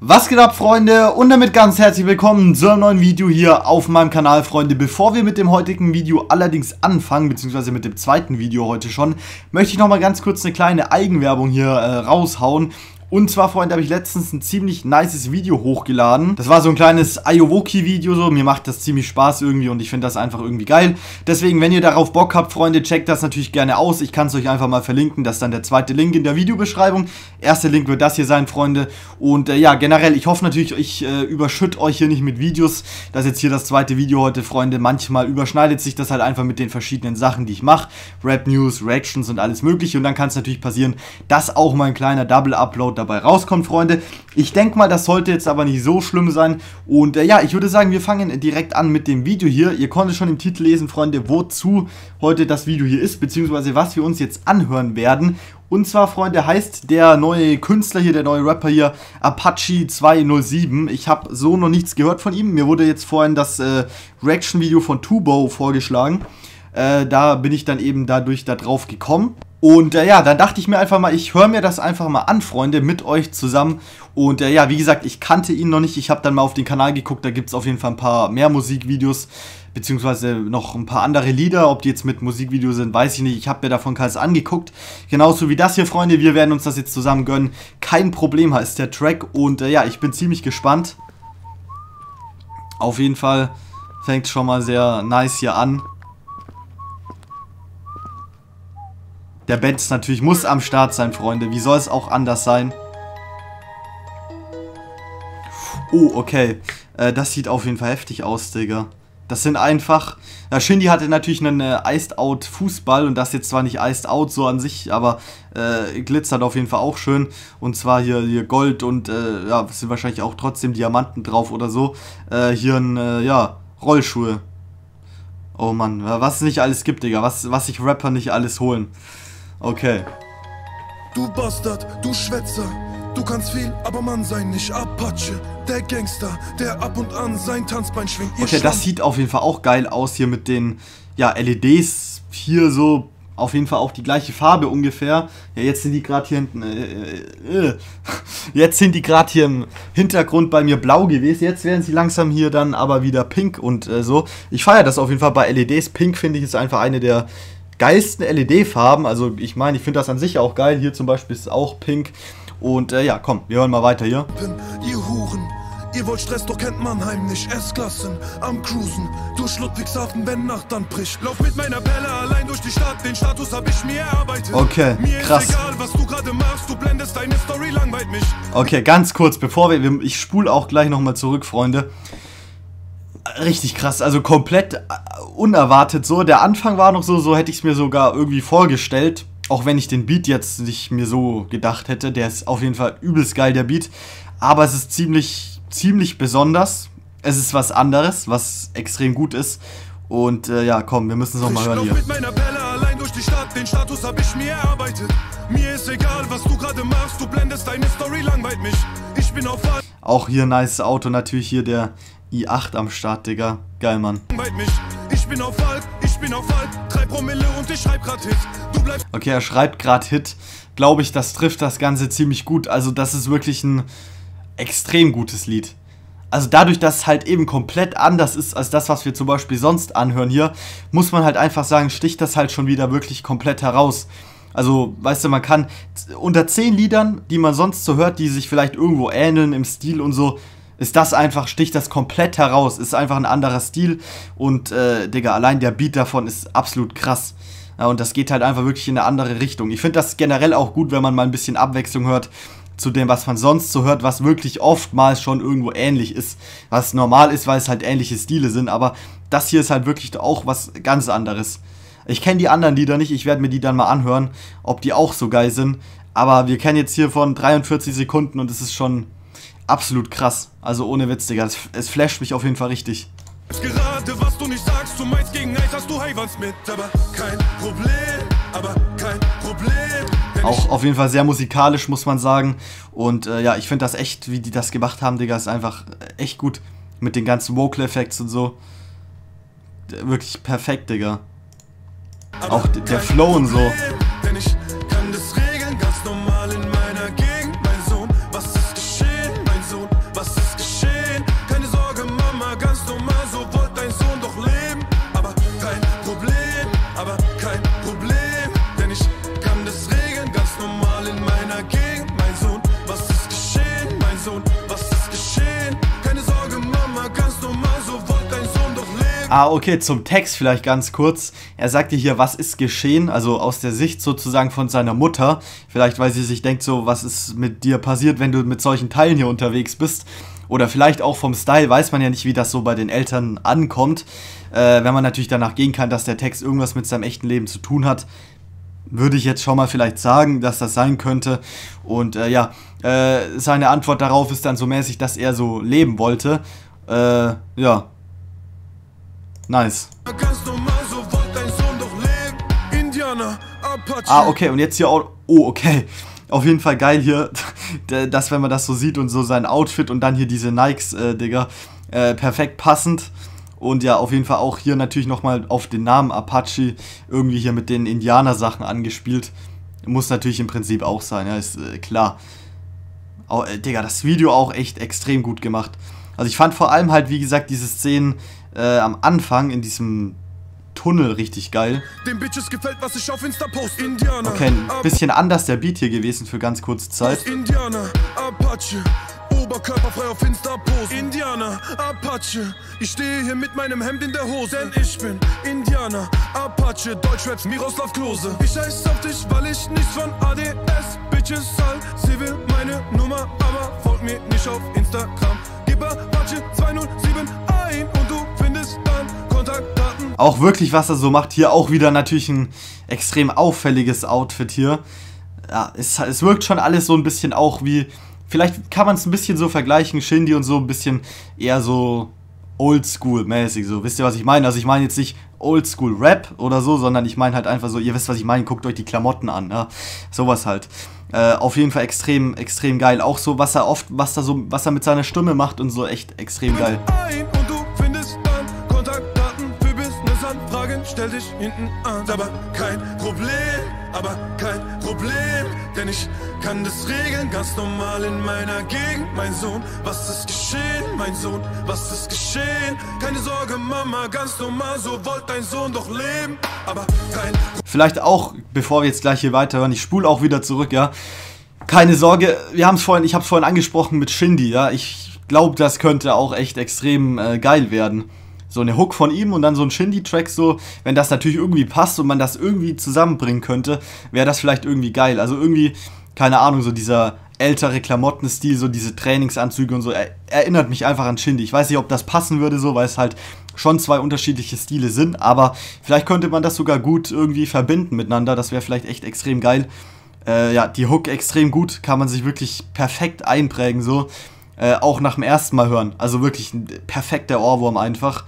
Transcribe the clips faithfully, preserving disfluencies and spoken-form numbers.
Was geht ab, Freunde, und damit ganz herzlich willkommen zu einem neuen Video hier auf meinem Kanal, Freunde. Bevor wir mit dem heutigen Video allerdings anfangen, beziehungsweise mit dem zweiten Video heute schon, möchte ich nochmal ganz kurz eine kleine Eigenwerbung hier äh, raushauen. Und zwar, Freunde, habe ich letztens ein ziemlich nices Video hochgeladen. Das war so ein kleines Ayowoki-Video, so. Mir macht das ziemlich Spaß irgendwie und ich finde das einfach irgendwie geil. Deswegen, wenn ihr darauf Bock habt, Freunde, checkt das natürlich gerne aus. Ich kann es euch einfach mal verlinken. Das ist dann der zweite Link in der Videobeschreibung. Erster Link wird das hier sein, Freunde. Und äh, ja, generell, ich hoffe natürlich, ich äh, überschütte euch hier nicht mit Videos. Das ist jetzt hier das zweite Video heute, Freunde. Manchmal überschneidet sich das halt einfach mit den verschiedenen Sachen, die ich mache. Rap-News, Reactions und alles mögliche. Und dann kann es natürlich passieren, dass auch mal ein kleiner Double-Upload dabei rauskommt, Freunde. Ich denke mal, das sollte jetzt aber nicht so schlimm sein. Und äh, ja, ich würde sagen, wir fangen direkt an mit dem Video hier. Ihr konntet schon im Titel lesen, Freunde, wozu heute das Video hier ist, beziehungsweise was wir uns jetzt anhören werden. Und zwar, Freunde, heißt der neue Künstler hier, der neue Rapper hier, Apache zwei null sieben. Ich habe so noch nichts gehört von ihm. Mir wurde jetzt vorhin das äh, Reaction-Video von Tubo vorgeschlagen. Äh, da bin ich dann eben dadurch da drauf gekommen. Und äh, ja, dann dachte ich mir einfach mal, ich höre mir das einfach mal an, Freunde, mit euch zusammen. Und äh, ja, wie gesagt, ich kannte ihn noch nicht. Ich habe dann mal auf den Kanal geguckt, da gibt es auf jeden Fall ein paar mehr Musikvideos, beziehungsweise noch ein paar andere Lieder. Ob die jetzt mit Musikvideos sind, weiß ich nicht. Ich habe mir davon keins angeguckt. Genauso wie das hier, Freunde. Wir werden uns das jetzt zusammen gönnen. Kein Problem heißt der Track. Und äh, ja, ich bin ziemlich gespannt. Auf jeden Fall fängt schon mal sehr nice hier an. Der Benz natürlich muss am Start sein, Freunde. Wie soll es auch anders sein? Oh, okay. Äh, das sieht auf jeden Fall heftig aus, Digga. Das sind einfach... Ja, Shindy hatte natürlich einen äh, Iced Out Fußball. Und das jetzt zwar nicht Iced Out so an sich, aber äh, glitzert auf jeden Fall auch schön. Und zwar hier, hier Gold und äh, ja, sind wahrscheinlich auch trotzdem Diamanten drauf oder so. Äh, hier ein, äh, ja, Rollschuhe. Oh Mann, was es nicht alles gibt, Digga. Was, was sich Rapper nicht alles holen. Okay. Du Bastard, du Schwätzer, du kannst viel, aber Mann sein nicht. Apache, der Gangster, der ab und an sein Tanzbein schwingt. Okay, das sieht auf jeden Fall auch geil aus hier mit den, ja, L E Ds hier so. Auf jeden Fall auch die gleiche Farbe ungefähr. Ja, jetzt sind die gerade hier hinten. Äh, äh, jetzt sind die gerade hier im Hintergrund bei mir blau gewesen. Jetzt werden sie langsam hier dann aber wieder pink und äh, so. Ich feiere das auf jeden Fall bei L E Ds. Pink finde ich ist einfach eine der geilsten L E D-Farben. Also ich meine, ich finde das an sich auch geil. Hier zum Beispiel ist es auch pink. Und äh, ja, komm, wir hören mal weiter hier. Ihr Huren, ihr wollt Stress, doch kennt Mannheim nicht. S-Klassen am Cruisen durch Ludwigshafen, wenn Nacht dann bricht. Lauf mit meiner Bälle allein durch die Stadt, den Status hab ich mir erarbeitet. Okay, mir krass. Ist egal, was du gerade machst, du blendest deine Story, langweilt mich. Okay, ganz kurz, bevor wir, ich spule auch gleich nochmal zurück, Freunde. Richtig krass, also komplett unerwartet so. Der Anfang war noch so, so hätte ich es mir sogar irgendwie vorgestellt. Auch wenn ich den Beat jetzt nicht mir so gedacht hätte. Der ist auf jeden Fall übelst geil, der Beat. Aber es ist ziemlich, ziemlich besonders. Es ist was anderes, was extrem gut ist. Und äh, ja, komm, wir müssen es nochmal hören hier. Mit meiner Bälle allein durch die Stadt, den Status hab ich mir erarbeitet. Mir ist egal, was du gerade machst, du blendest deine Story, langweilt mich. Ich bin auf... Auch hier ein nice Auto, natürlich hier der i acht am Start, Digga. Geil, Mann. Ich bin auf Falk, ich bin auf Falk, drei Promille und ich schreib grad Hit. Du bleibst... Okay, er schreibt grad Hit. Glaube ich, das trifft das Ganze ziemlich gut. Also das ist wirklich ein extrem gutes Lied. Also dadurch, dass es halt eben komplett anders ist als das, was wir zum Beispiel sonst anhören hier, muss man halt einfach sagen, sticht das halt schon wieder wirklich komplett heraus. Also, weißt du, man kann unter zehn Liedern, die man sonst so hört, die sich vielleicht irgendwo ähneln im Stil und so, ist das einfach, sticht das komplett heraus. Ist einfach ein anderer Stil und, äh, Digga, allein der Beat davon ist absolut krass. Ja, und das geht halt einfach wirklich in eine andere Richtung. Ich finde das generell auch gut, wenn man mal ein bisschen Abwechslung hört zu dem, was man sonst so hört, was wirklich oftmals schon irgendwo ähnlich ist. Was normal ist, weil es halt ähnliche Stile sind, aber das hier ist halt wirklich auch was ganz anderes. Ich kenne die anderen Lieder nicht, ich werde mir die dann mal anhören, ob die auch so geil sind. Aber wir kennen jetzt hier von dreiundvierzig Sekunden und es ist schon absolut krass. Also ohne Witz, Digga, es, es flasht mich auf jeden Fall richtig. Gerade was du nicht sagst, du meinst gegen Eis hast du Heiwans mit, aber kein Problem, aber kein Problem. Auch auf jeden Fall sehr musikalisch, muss man sagen. Und äh, ja, ich finde das echt, wie die das gemacht haben, Digga, ist einfach echt gut. Mit den ganzen Vocal Effects und so. Wirklich perfekt, Digga. Aber auch der Flow und so. Denn ich kann das regeln, ganz normal in meiner Gegend, mein Sohn. Was ist geschehen, mein Sohn? Ah, okay, zum Text vielleicht ganz kurz. Er sagte hier, was ist geschehen? Also aus der Sicht sozusagen von seiner Mutter. Vielleicht, weil sie sich denkt so, was ist mit dir passiert, wenn du mit solchen Teilen hier unterwegs bist. Oder vielleicht auch vom Style, weiß man ja nicht, wie das so bei den Eltern ankommt. Äh, wenn man natürlich danach gehen kann, dass der Text irgendwas mit seinem echten Leben zu tun hat, würde ich jetzt schon mal vielleicht sagen, dass das sein könnte. Und äh, ja, äh, seine Antwort darauf ist dann so mäßig, dass er so leben wollte. Äh, ja. Nice. Ah, okay, und jetzt hier auch... Oh, okay. Auf jeden Fall geil hier, dass, wenn man das so sieht und so sein Outfit und dann hier diese Nikes, äh, Digga, äh, perfekt passend. Und ja, auf jeden Fall auch hier natürlich nochmal auf den Namen Apache irgendwie hier mit den Indianer-Sachen angespielt. Muss natürlich im Prinzip auch sein, ja, ist äh, klar. Oh, äh, Digga, das Video auch echt extrem gut gemacht. Also ich fand vor allem halt, wie gesagt, diese Szenen äh, am Anfang in diesem Tunnel richtig geil. Dem Bitches gefällt, was ich auf Insta poste. Indianer, okay, ein bisschen anders der Beat hier gewesen für ganz kurze Zeit. Indianer, Apache, oberkörperfrei auf Insta post. Indianer, Apache, ich stehe hier mit meinem Hemd in der Hose. Denn ich bin Indianer, Apache, Deutschraps, Miroslav Klose. Ich scheiß auf dich, weil ich nichts von A D S Bitches all. Sie will meine Nummer, aber folgt mir nicht auf Instagram. Gib Apache zwei null sieben ein und du findest dann Kontaktdaten. Auch wirklich, was er so macht. Hier auch wieder natürlich ein extrem auffälliges Outfit hier. Ja, es, es wirkt schon alles so ein bisschen auch wie... Vielleicht kann man es ein bisschen so vergleichen, Shindy und so ein bisschen eher so Oldschool-mäßig, so, wisst ihr, was ich meine? Also ich meine jetzt nicht Oldschool-Rap oder so, sondern ich meine halt einfach so, ihr wisst, was ich meine, guckt euch die Klamotten an, ja, sowas halt. Äh, auf jeden Fall extrem, extrem geil. Auch so, was er oft, was er so, was er mit seiner Stimme macht und so, echt extrem geil. Und du findest dann Kontaktdaten für Business-Anfragen, stell dich hinten an. Aber kein Problem, aber kein Problem, denn ich kann das regeln, ganz normal in meiner Gegend. Mein Sohn, was ist geschehen? Mein Sohn, was ist geschehen? Keine Sorge, Mama, ganz normal, so wollte dein Sohn doch leben. Aber kein... Vielleicht auch, bevor wir jetzt gleich hier weiterhören, ich spule auch wieder zurück, ja. Keine Sorge, wir haben es vorhin, ich habe es vorhin angesprochen mit Shindy, ja. Ich glaube, das könnte auch echt extrem äh, geil werden. So eine Hook von ihm und dann so ein Shindy-Track so, wenn das natürlich irgendwie passt und man das irgendwie zusammenbringen könnte, wäre das vielleicht irgendwie geil. Also irgendwie, keine Ahnung, so dieser ältere Klamottenstil, so diese Trainingsanzüge und so, er, erinnert mich einfach an Shindy. Ich weiß nicht, ob das passen würde so, weil es halt schon zwei unterschiedliche Stile sind, aber vielleicht könnte man das sogar gut irgendwie verbinden miteinander, das wäre vielleicht echt extrem geil. Äh, ja, die Hook extrem gut, kann man sich wirklich perfekt einprägen so. Äh, auch nach dem ersten Mal hören. Also wirklich ein perfekter Ohrwurm einfach.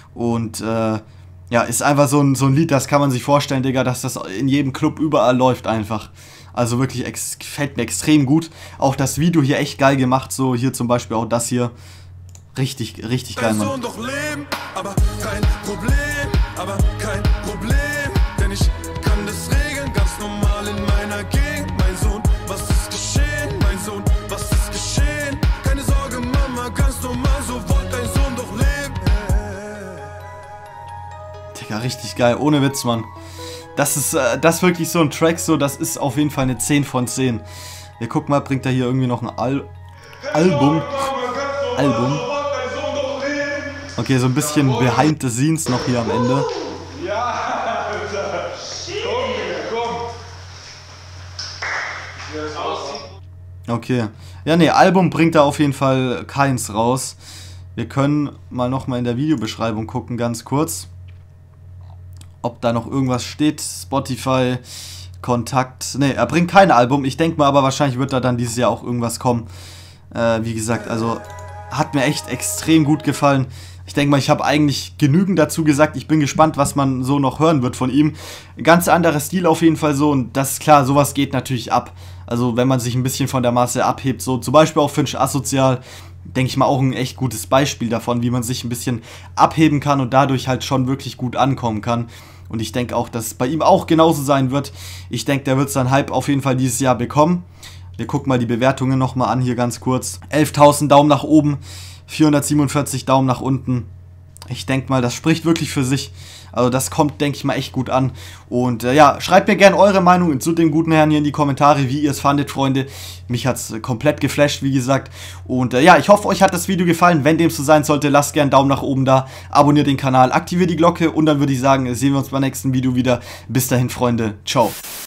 Und äh, ja, ist einfach so ein, so ein Lied, das kann man sich vorstellen, Digga, dass das in jedem Club überall läuft einfach. Also wirklich, ex gefällt mir extrem gut. Auch das Video hier echt geil gemacht, so hier zum Beispiel auch das hier. Richtig, richtig geil, Mann. Doch leben, aber kein Problem, aber kein Problem, denn ich kann das regeln, ganz normal in meiner Gegend. Mein Sohn, was ist geschehen? Mein Sohn, was ist geschehen? Keine Sorge, Mama, ganz normal, so wollte dein Sohn doch leben. Digga, richtig geil, ohne Witz, Mann. Das ist, äh, das ist wirklich so ein Track, so, das ist auf jeden Fall eine zehn von zehn. Ja, guck mal, bringt er hier irgendwie noch ein Al Album. Album. Okay, so ein bisschen behind the scenes noch hier am Ende. Ja, Alter. Komm, komm. Okay. Ja, ne, Album bringt da auf jeden Fall keins raus. Wir können mal nochmal in der Videobeschreibung gucken, ganz kurz. Ob da noch irgendwas steht. Spotify, Kontakt. Ne, er bringt kein Album. Ich denke mal aber, wahrscheinlich wird da dann dieses Jahr auch irgendwas kommen. Äh, wie gesagt, also hat mir echt extrem gut gefallen. Ich denke mal, ich habe eigentlich genügend dazu gesagt. Ich bin gespannt, was man so noch hören wird von ihm. Ganz anderer Stil auf jeden Fall so. Und das ist klar, sowas geht natürlich ab. Also wenn man sich ein bisschen von der Masse abhebt. So zum Beispiel auch Finch Asozial. Denke ich mal auch ein echt gutes Beispiel davon, wie man sich ein bisschen abheben kann und dadurch halt schon wirklich gut ankommen kann. Und ich denke auch, dass es bei ihm auch genauso sein wird. Ich denke, der wird seinen Hype auf jeden Fall dieses Jahr bekommen. Wir gucken mal die Bewertungen nochmal an hier ganz kurz. elftausend Daumen nach oben, vierhundertsiebenundvierzig Daumen nach unten. Ich denke mal, das spricht wirklich für sich. Also das kommt, denke ich mal, echt gut an. Und äh, ja, schreibt mir gerne eure Meinung zu dem guten Herrn hier in die Kommentare, wie ihr es fandet, Freunde. Mich hat es äh, komplett geflasht, wie gesagt. Und äh, ja, ich hoffe, euch hat das Video gefallen. Wenn dem so sein sollte, lasst gerne einen Daumen nach oben da, abonniert den Kanal, aktiviert die Glocke und dann würde ich sagen, sehen wir uns beim nächsten Video wieder. Bis dahin, Freunde. Ciao.